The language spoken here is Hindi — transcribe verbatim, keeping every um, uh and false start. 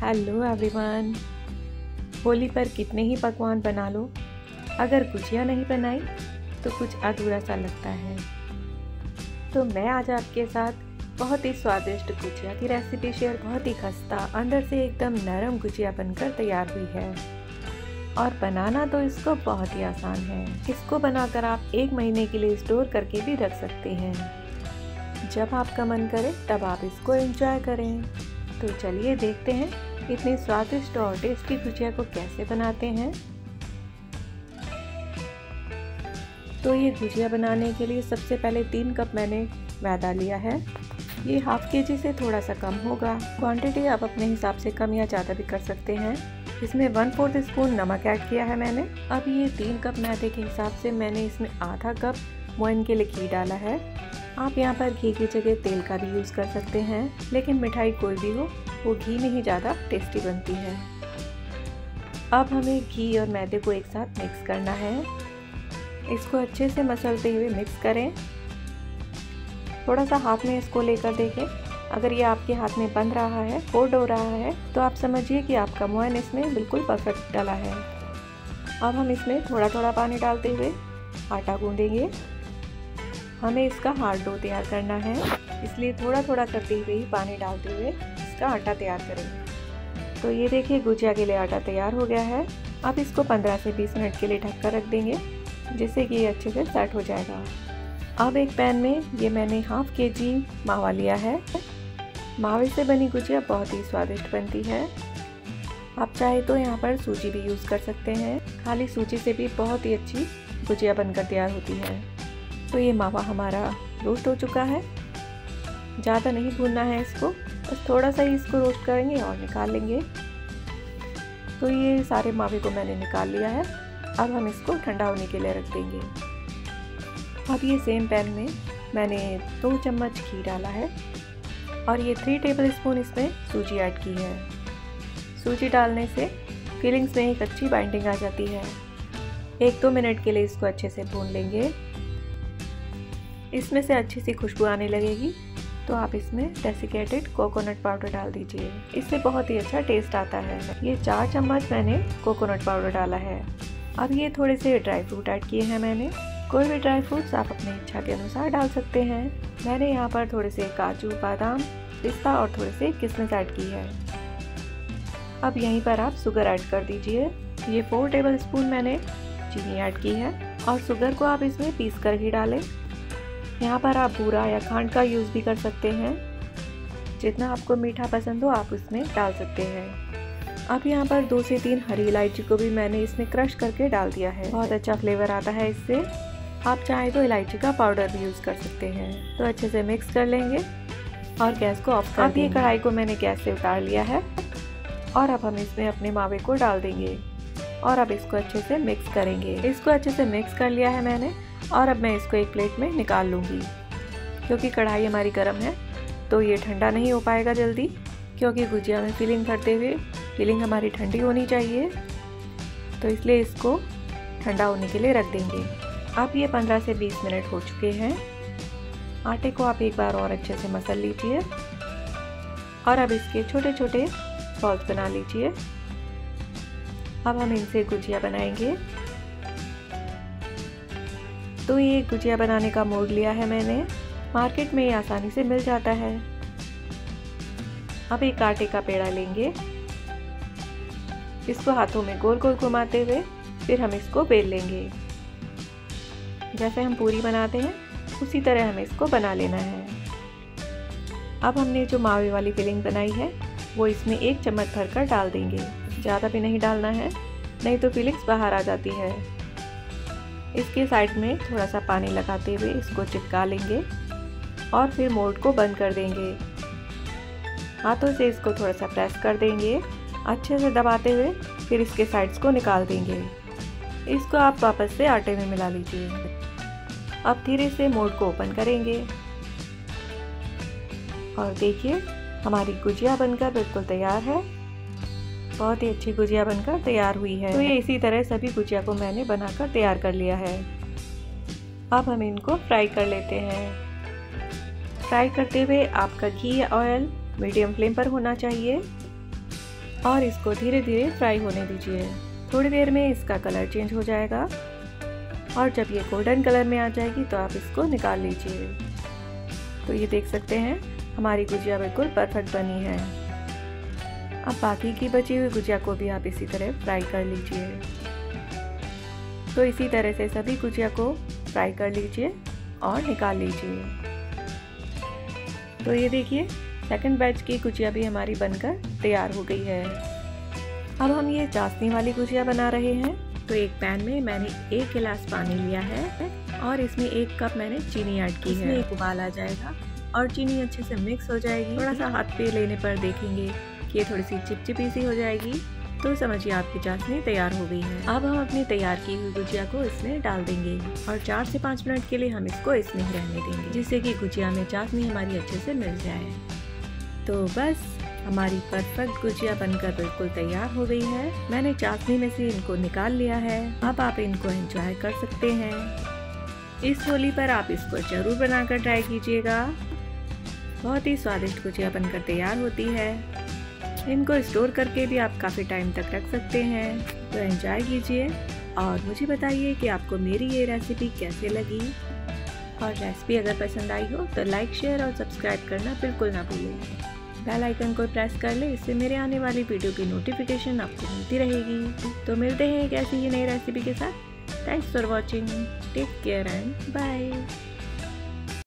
Hello everyone. होली पर कितने ही पकवान बना लो, अगर गुजिया नहीं बनाई तो कुछ अधूरा सा लगता है। तो मैं आज आपके साथ बहुत ही स्वादिष्ट गुजिया की रेसिपी शेयर। बहुत ही खस्ता, अंदर से एकदम नरम गुजिया बनकर तैयार हुई है और बनाना तो इसको बहुत ही आसान है। इसको बनाकर आप एक महीने के लिए स्टोर करके भी रख सकते हैं। जब आपका मन करे तब आप इसको एंजॉय करें। तो चलिए देखते हैं इतनी स्वादिष्ट और टेस्टी गुजिया को कैसे बनाते हैं। तो ये गुजिया बनाने के लिए सबसे पहले तीन कप मैंने मैदा लिया है। ये हाफ के जी से थोड़ा सा कम होगा। क्वांटिटी आप अपने हिसाब से कम या ज़्यादा भी कर सकते हैं। इसमें वन फोर्थ स्पून नमक ऐड किया है मैंने। अब ये तीन कप मैदे के हिसाब से मैंने इसमें आधा कप मोइन के लिए घी डाला है। आप यहाँ पर घी की जगह तेल का भी यूज़ कर सकते हैं, लेकिन मिठाई कोई भी हो वो घी में ही ज़्यादा टेस्टी बनती है। अब हमें घी और मैदे को एक साथ मिक्स करना है। इसको अच्छे से मसलते हुए मिक्स करें। थोड़ा सा हाथ में इसको लेकर देखें। अगर ये आपके हाथ में बंध रहा है, कोट हो रहा है, तो आप समझिए कि आपका मोइन इसमें बिल्कुल परफेक्ट डला है। अब हम इसमें थोड़ा थोड़ा पानी डालते हुए आटा गूंदेंगे। हमें इसका हार्ड डो तैयार करना है, इसलिए थोड़ा थोड़ा करते हुए ही पानी डालते हुए इसका आटा तैयार करेंगे। तो ये देखिए गुजिया के लिए आटा तैयार हो गया है। अब इसको पंद्रह से बीस मिनट के लिए ढक कर रख देंगे, जिससे कि ये अच्छे से सेट हो जाएगा। अब एक पैन में ये मैंने हाफ के जी मावा लिया है। मावे से बनी गुजिया बहुत ही स्वादिष्ट बनती है। आप चाहे तो यहाँ पर सूजी भी यूज़ कर सकते हैं। खाली सूजी से भी बहुत ही अच्छी गुजिया बनकर तैयार होती है। तो ये मावा हमारा रोस्ट हो चुका है। ज़्यादा नहीं भूनना है इसको, बस थोड़ा सा ही इसको रोस्ट करेंगे और निकाल लेंगे। तो ये सारे मावे को मैंने निकाल लिया है। अब हम इसको ठंडा होने के लिए रख देंगे। अब ये सेम पैन में मैंने दो चम्मच घी डाला है और ये थ्री टेबल स्पून इसमें सूजी ऐड की है। सूजी डालने से फिलिंग्स में एक अच्छी बाइंडिंग आ जाती है। एक दो मिनट के लिए इसको अच्छे से भून लेंगे। इसमें से अच्छी सी खुशबू आने लगेगी तो आप इसमें डेसिकेटेड कोकोनट पाउडर डाल दीजिए। इससे बहुत ही अच्छा टेस्ट आता है। ये चार चम्मच मैंने कोकोनट पाउडर डाला है। अब ये थोड़े से ड्राई फ्रूट ऐड किए हैं मैंने। कोई भी ड्राई फ्रूट्स आप अपनी इच्छा के अनुसार डाल सकते हैं। मैंने यहाँ पर थोड़े से काजू, बादाम, पिस्ता और थोड़े से किशमिश ऐड की है। अब यहीं पर आप शुगर ऐड कर दीजिए। ये फोर टेबल स्पून मैंने चीनी ऐड की है और शुगर को आप इसमें पीस कर ही डालें। यहाँ पर आप बूरा या खांड का यूज़ भी कर सकते हैं। जितना आपको मीठा पसंद हो आप उसमें डाल सकते हैं। अब यहाँ पर दो से तीन हरी इलायची को भी मैंने इसमें क्रश करके डाल दिया है। बहुत अच्छा फ्लेवर आता है इससे। आप चाहे तो इलायची का पाउडर भी यूज़ कर सकते हैं। तो अच्छे से मिक्स कर लेंगे और गैस को ऑफ कर देंगे। अब ये कढ़ाई को मैंने गैस से उतार लिया है और अब हम इसमें अपने मावे को डाल देंगे और अब इसको अच्छे से मिक्स करेंगे। इसको अच्छे से मिक्स कर लिया है मैंने और अब मैं इसको एक प्लेट में निकाल लूँगी। क्योंकि कढ़ाई हमारी गर्म है तो ये ठंडा नहीं हो पाएगा जल्दी, क्योंकि गुजिया में फिलिंग भरते हुए फिलिंग हमारी ठंडी होनी चाहिए। तो इसलिए इसको ठंडा होने के लिए रख देंगे। अब ये पंद्रह से बीस मिनट हो चुके हैं। आटे को आप एक बार और अच्छे से मसल लीजिए और अब इसके छोटे छोटे बॉल्स बना लीजिए। अब हम इनसे गुजिया बनाएंगे। तो ये गुजिया बनाने का मोड लिया है मैंने। मार्केट में ये आसानी से मिल जाता है। अब एक आटे का पेड़ा लेंगे। इसको हाथों में गोल गोल घुमाते हुए फिर हम इसको बेल लेंगे। जैसे हम पूरी बनाते हैं उसी तरह हमें इसको बना लेना है। अब हमने जो मावे वाली फिलिंग बनाई है वो इसमें एक चम्मच भरकर डाल देंगे। ज़्यादा भी नहीं डालना है, नहीं तो फिलिंग्स बाहर आ जाती है। इसके साइड में थोड़ा सा पानी लगाते हुए इसको चिपका लेंगे और फिर मोल्ड को बंद कर देंगे। हाथों से इसको थोड़ा सा प्रेस कर देंगे, अच्छे से दबाते हुए फिर इसके साइड्स को निकाल देंगे। इसको आप वापस से आटे में मिला लीजिए। अब धीरे से मोल्ड को ओपन करेंगे और देखिए हमारी गुजिया बनकर बिल्कुल तैयार है। बहुत ही अच्छी गुजिया बनकर तैयार हुई है। तो ये इसी तरह सभी गुजिया को मैंने बनाकर तैयार कर लिया है। अब हम इनको फ्राई कर लेते हैं। फ्राई करते हुए आपका घी या ऑयल मीडियम फ्लेम पर होना चाहिए। और इसको धीरे धीरे फ्राई होने दीजिए। थोड़ी देर में इसका कलर चेंज हो जाएगा और जब ये गोल्डन कलर में आ जाएगी तो आप इसको निकाल लीजिए। तो ये देख सकते हैं हमारी गुजिया बिल्कुल परफेक्ट बनी है। अब बाकी की बची हुई गुजिया को भी आप इसी तरह फ्राई कर लीजिए। तो इसी तरह से सभी गुजिया को फ्राई कर लीजिए और निकाल लीजिए। तो ये देखिए सेकंड बैच की गुजिया भी हमारी बनकर तैयार हो गई है। अब हम ये चाशनी वाली गुजिया बना रहे हैं। तो एक पैन में मैंने एक गिलास पानी लिया है और इसमें एक कप मैंने चीनी ऐड की है। इसमें एक उबाल आ जाएगा और चीनी अच्छे से मिक्स हो जाएगी। थोड़ा सा हाथ पे लेने पर देखेंगे कि ये थोड़ी सी चिपचिपी सी हो जाएगी तो समझिए आपकी चाशनी तैयार हो गई है। अब हम अपनी तैयार की हुई गुजिया को इसमें डाल देंगे और चार से पाँच मिनट के लिए हम इसको इसमें ही रहने देंगे, जिससे कि गुजिया में चाशनी हमारी अच्छे से मिल जाए। तो बस हमारी परफेक्ट गुजिया बनकर बिल्कुल तैयार हो गई है। मैंने चाशनी में से इनको निकाल लिया है। अब आप इनको एंजॉय कर सकते हैं। इस होली पर आप इसको जरूर बनाकर ट्राई कीजिएगा। बहुत ही स्वादिष्ट गुजिया बनकर तैयार होती है। इनको स्टोर करके भी आप काफ़ी टाइम तक रख सकते हैं। तो एंजॉय कीजिए और मुझे बताइए कि आपको मेरी ये रेसिपी कैसे लगी। और रेसिपी अगर पसंद आई हो तो लाइक, शेयर और सब्सक्राइब करना बिल्कुल ना भूलें। बेल आइकन को प्रेस कर ले, इससे मेरे आने वाली वीडियो की नोटिफिकेशन आपको मिलती रहेगी। तो मिलते हैं एक ऐसी ही नई रेसिपी के साथ। Thanks for watching. Take care and bye.